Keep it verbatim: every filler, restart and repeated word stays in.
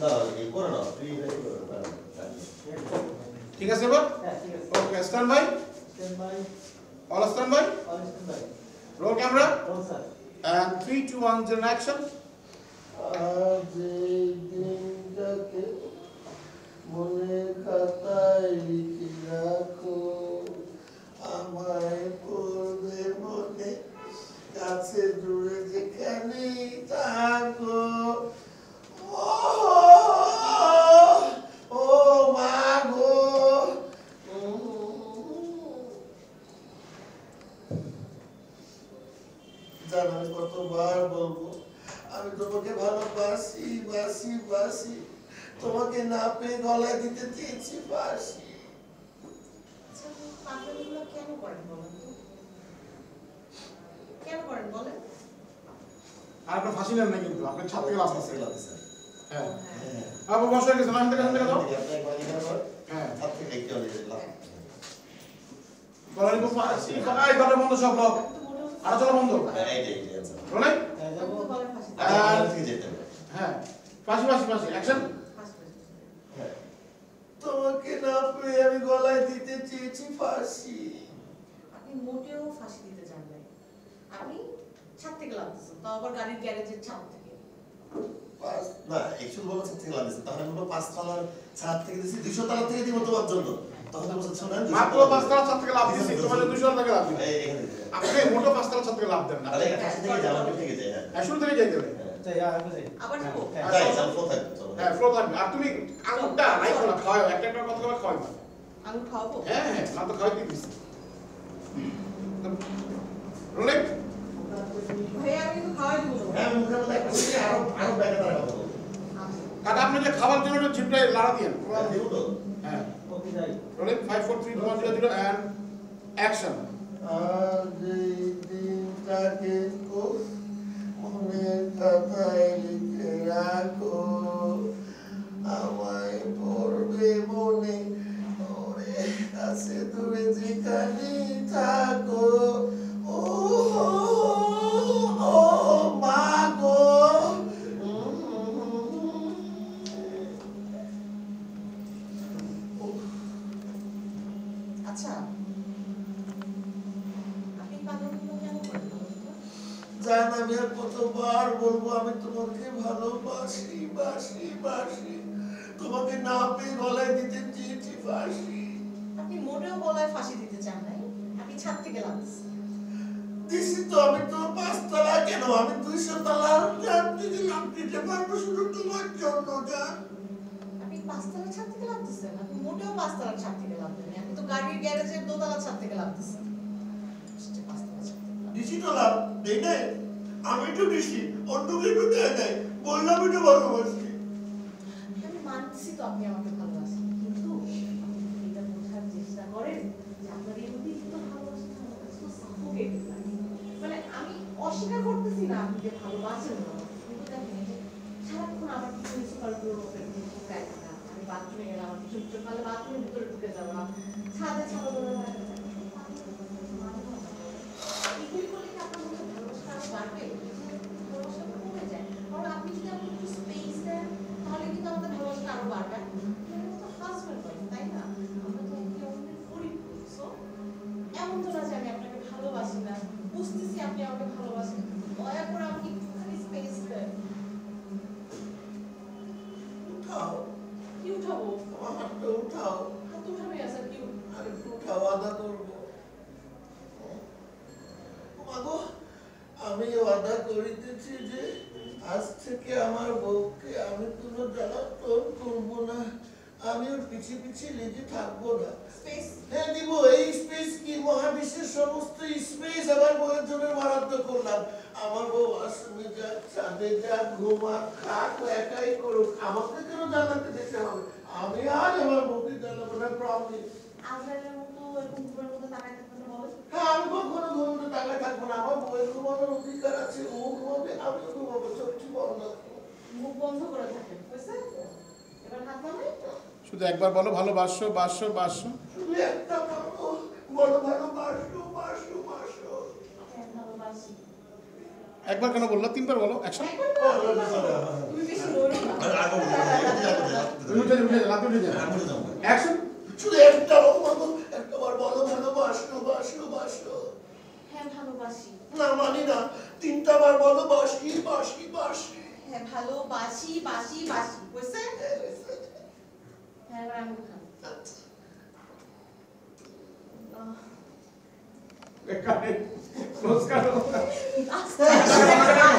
ঠিক আছে এবার okay stand by all stand by roll camera and three two one zero action আজ এই দিনটাকে মনে খাতায় লিখে রাখো আমায় পড়বে মনে কাছে দূরে যেখানে থাকো ও মা গো জানো আমি কতবার বলবো আমি তোমাকে ভালোবাসি বাসি বাসি তোমাকে না পেয়ে গলায় দিতে চেয়েছি বাসি কেন করেন বলেন তো কেন করেন বলেন আর আপনার ফাঁসি নেন না কিন্তু আপনার ছাত্র ক্লাস আছে হ্যাঁ আপু বসে গেছেন আমি থেকে থেকে দাও হ্যাঁ ছাত্র থেকে কি হলো বলেন তো ফাঁসি ফাঁকাই দরজা বন্ধ সব লোক আর চলো বন্ধ এই যে এই যে বলে হ্যাঁ ফাঁসি ফাঁসি ফাঁসি অ্যাকশন তোমাকে না পেয়ে আমি গলায় দিতে চেয়েছি ফাঁসি আপনি মোটেও ফাঁসি দিতে চান না আপনি ছাদ থেকে লাফতেছেন তাও আবার গাড়ির গ্যারেজের ছাদ থেকে পাঁচ না অ্যাকচুয়ালি বলা ছাদ থেকে লাফতেছে তাহলে আমরা পাঁচ তলার ছাদ থেকে দিছি দুইশো তলা থেকে দিব তোমার জন্য তাহলে বলছ না মাত্র পাঁচ তলার ছাদ থেকে লাফ দিছি তোমার জন্য দুইশো টাকা লাফ দিই এই এখানে আপনি মোটো পাঁচ তলার ছাদ থেকে লাফ দেন না আরে এটা কাছে থেকে যাওয়া থেকে যায় হ্যাঁ শুরু থেকে যাইতে হবে আবার যাবো তাই চল ফ্লো থাকবে চলো হ্যাঁ ফ্লো থাকবে আর তুমি আঙুরটা রাইখো না খাওয়াও একটা একটা কথা করে খাওয়াই আঙুর খাওয়াবো হ্যাঁ হ্যাঁ না তো খাওয়াই দিছি রোলেক ভাই আমি তো খাওয়াই দেবো হ্যাঁ মুখে মধ্যে একটা করে আরো আরো ব্যাগে তারা কথা বলো কাটা আপনি যে খাবার জন্য একটু জিপটা লাড়া দিয়েন দিব তো হ্যাঁ ওকে যাই রোলেক five four three two one zero zero and action আজ এই দিনটাকে মনে খাতায় লিখে রাখো আমায় পড়বে মনে ওরে কাছে দূরে যেখানে থাকো ও ও মা গো আচ্ছা আপনি পাগলগুলো কেন করেন জান আমি আর কতবার বলবো আমি তোমাকে ভালোবাসি বাসি বাসি তোমাকে না পেয়ে গলায় দিতে চেয়েছি ফাঁসি আপনি মোটেও গলায় ফাঁসি দিতে চান নাই আপনি ছাদ থেকে লাফতেছেন দিছি তো আমি তো পাঁচতলা কেন আমি দুইশো তলার ছাদ থেকে লাফ দিতে পারবো শুধু তোমার জন্য জান আপনি পাঁচতলার ছাদ থেকে লাফতেছেন আপনি মোটেও পাঁচতলার ছাদ থেকে লাফতেন আপনি তো গাড়ির গ্যারেজের দোতলার ছাদ থেকে লাফতেছেন পাঁচতলার ছাদ থেকে দিছি তো লাভ দেই নাই আমি তো দিছি অন্য কেউ দেয় নাই বললাম এটা ভালোবাসি আমি মানছি তো আপনি আমাকে ভালোবাসেন কিন্তু এটা বোঝার চেষ্টা করেন যে আপনার এই প্রতি তো ভালোবাসা আমার কাছে তো সাফোকেটিং লাগে মানে আমি অস্বীকার করতেছি না আপনি যে ভালোবাসেন না কিন্তু দেখেন যে সারাক্ষণ আমার কিছু কিছু কালগুলোর উপরে ঢুকায় থাকা আমি বাথরুমে গেলাম আমার কিছু কিছু পারলে বাথরুমের ভিতরে ঢুকে যাওয়া ছাদে ছাদা বলে এগুলি করলে কি আপনার মধ্যে ভালোবাসা আরো বাড়বে ভালোবাসাটা কমে যায় কারণ আপনি যদি আমাকে একটু স্পেস দেন তাহলে কিন্তু আমাদের ভালোবাসাটা আরো বাড়বে তো হাজব্যান্ড হয় তাই না আমরা তো একে অন্যের পরিপূরক সো এমন তো না যে আমি আপনাকে ভালোবাসি না বুঝতেছি আপনি আমাকে ভালোবাসেন দয়া করে আমাকে একটুখানি স্পেস দেন উঠাও কি উঠাবো আমার হাতটা উঠাও হাত উঠাবে আছে কি আর একটু উঠাও আদা করবো মাগো আমি ওয়াদা করিতেছি যে আজ থেকে আমার বউকে আমি কোনো জ্বালাতন করবো না আমি ওর পিছিয়ে পিছিয়ে লেগে থাকবো না স্পেস হ্যাঁ দিব এই স্পেস কি মহাবিশ্বের সমস্ত স্পেস আমার বউয়ের জন্য বরাদ্দ করলাম আমার বউ আশ্রমে যাক চাঁদে যাক ঘুমাক খাক একাই করুক আমাকে কেন জানাতে যেতে হবে আমি আর আমার বউকে জানাবো না প্রমিস আজরাইলের মতো এরকম ঘুমের মতো তাকায় থাকবেন না বলেন হ্যাঁ আমি কখনো ঘুমোতে টাকা থাকবো না আমার বউয়ের ঘুমানোর অধিকার আছে ও ঘুমাবে আমিও ঘুমাবো চোখটি বন্ধ মুখ বন্ধ করে থাকেন বুঝছে এবার হাত নামে শুধু একবার বলো ভালোবাসো বাসো বাসো শুধু একটা বলো বলো ভালোবাসো বাসো বাসো হ্যাঁ ভালোবাসি একবার কেন বললো তিনবার বলো অ্যাকশন একবার বলো। তুমি বেশি লড়ো না উঠে যান উঠে যান আপনি উঠে যান অ্যাকশন শুধু একটা বার বলো একটা বার বলো ভালোবাসলো বাসলো বাসলো হ্যাঁ ভালোবাসি না মানি না তিনটা বার বলো বাসি বাসি বাসি হ্যাঁ ভালোবাসি বাসি বাসি বুঝছে হ্যাঁ এবার আমি খান এখানে ক্লোজ করো আস্তে আস্তে